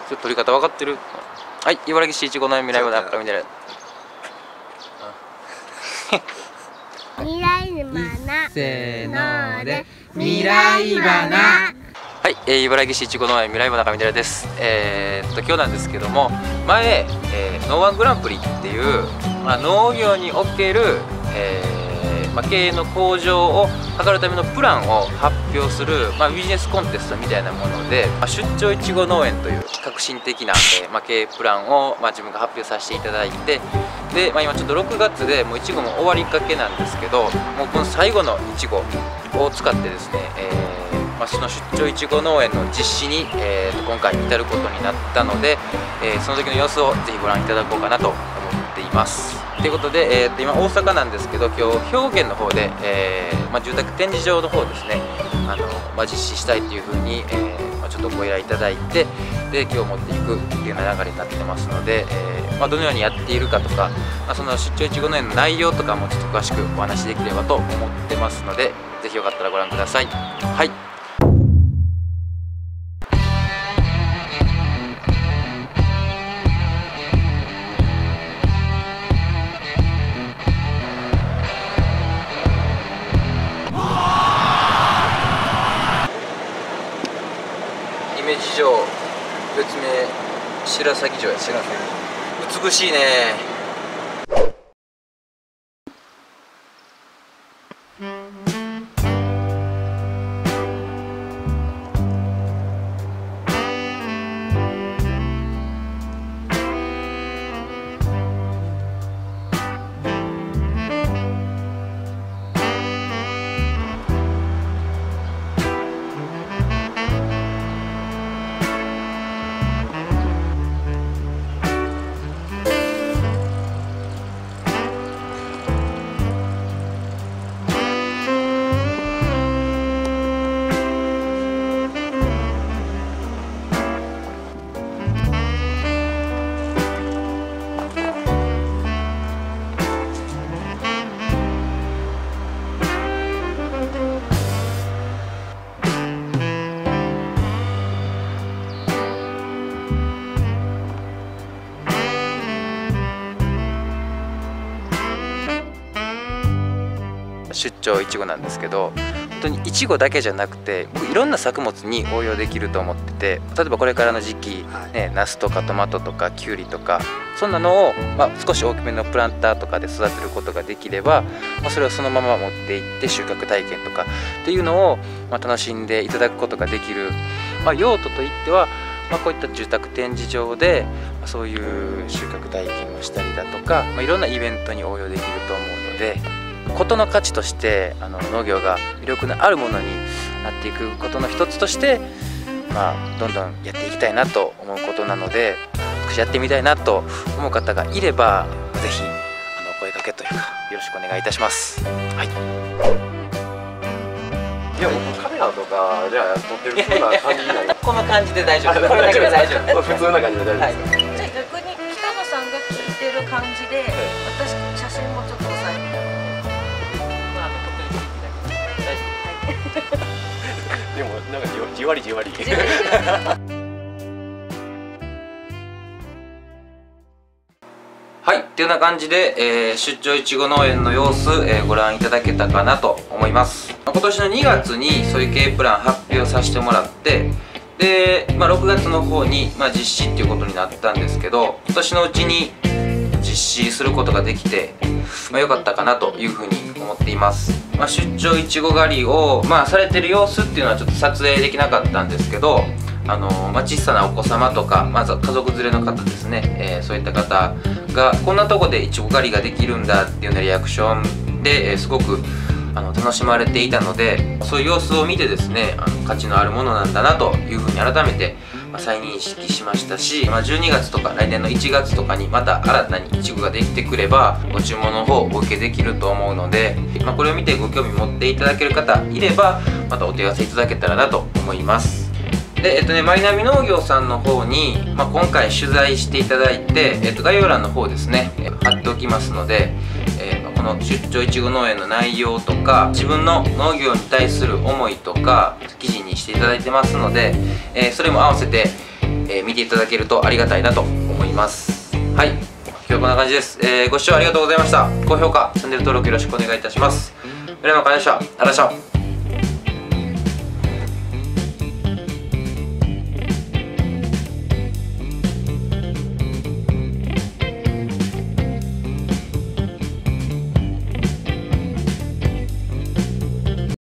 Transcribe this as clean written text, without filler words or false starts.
ちょっと取り方分かってる？はい、茨城市いちごの未来花から見てる。 未来花せーので未来花。 はい、茨城市いちご農園未来花中見です。今日なんですけども、前、農ワングランプリっていう、農業における、経営の向上を図るためのプランを発表する、ビジネスコンテストみたいなもので、出張いちご農園という革新的な、経営プランを、自分が発表させていただいて、で、今ちょっと6月でもういちごも終わりかけなんですけど、もうこの最後のいちごを使ってですね、その出張いちご農園の実施に、今回至ることになったので、その時の様子をぜひご覧いただこうかなと思っています。ということで、今大阪なんですけど、今日兵庫県の方で、住宅展示場の方ですね、実施したいというふうに、ちょっとご依頼いただいて、で今日持っていくっていうような流れになってますので、どのようにやっているかとか、その出張いちご農園の内容とかもちょっと詳しくお話しできればと思ってますので、ぜひよかったらご覧ください。はい。姫路城、別名白鷺城や。美しいね。出張いちごなんですけど、本当にいちごだけじゃなくていろんな作物に応用できると思ってて、例えばこれからの時期、ナスとかトマトとかキュウリとか、そんなのを、少し大きめのプランターとかで育てることができれば、それをそのまま持っていって収穫体験とかっていうのを、楽しんでいただくことができる、用途といっては、こういった住宅展示場でそういう収穫体験をしたりだとか、いろんなイベントに応用できると思うので、事の価値として農業が魅力のあるものになっていくことの一つとして、どんどんやっていきたいなと思うことなので、少しやってみたいなと思う方がいれば、ぜひ声かけというかよろしくお願いいたします。はい。 いや、僕カメラとかじゃあ撮ってる風な感じになる。 この感じで大丈夫。これだけで大丈夫。 普通な感じで大丈夫です。 じゃあ逆に北野さんが聞いてる感じで、私写真もちょっと押さえて。 でもなんかじわりじわり。 はい、っていうような感じで、出張いちご農園の様子、ご覧いただけたかなと思います。今年の2月にそういう経営プラン発表させてもらって、で、6月の方に、実施っていうことになったんですけど、今年のうちに実施することができて、良かったかなというふうに思っています。出張いちご狩りを、されてる様子っていうのはちょっと撮影できなかったんですけど、小さなお子様とか、まずは家族連れの方ですね、そういった方がこんなとこでいちご狩りができるんだっていうようなリアクションで、すごく楽しまれていたので、そういう様子を見てですね、価値のあるものなんだなというふうに改めて再認識しましたし、12月とか来年の1月とかにまた新たにいちごができてくればご注文の方お受けできると思うので、これを見てご興味持っていただける方いればまたお問い合わせいただけたらなと思います。で、マイナビ農業さんの方に、今回取材していただいて、概要欄の方ですね、貼っておきますので、この出張いちご農園の内容とか自分の農業に対する思いとか記事にしていただいてますので、それも合わせて見ていただけるとありがたいなと思います。はい、今日はこんな感じです。ご視聴ありがとうございました。高評価、チャンネル登録よろしくお願いいたします。村山かんでした。ありがとうございました。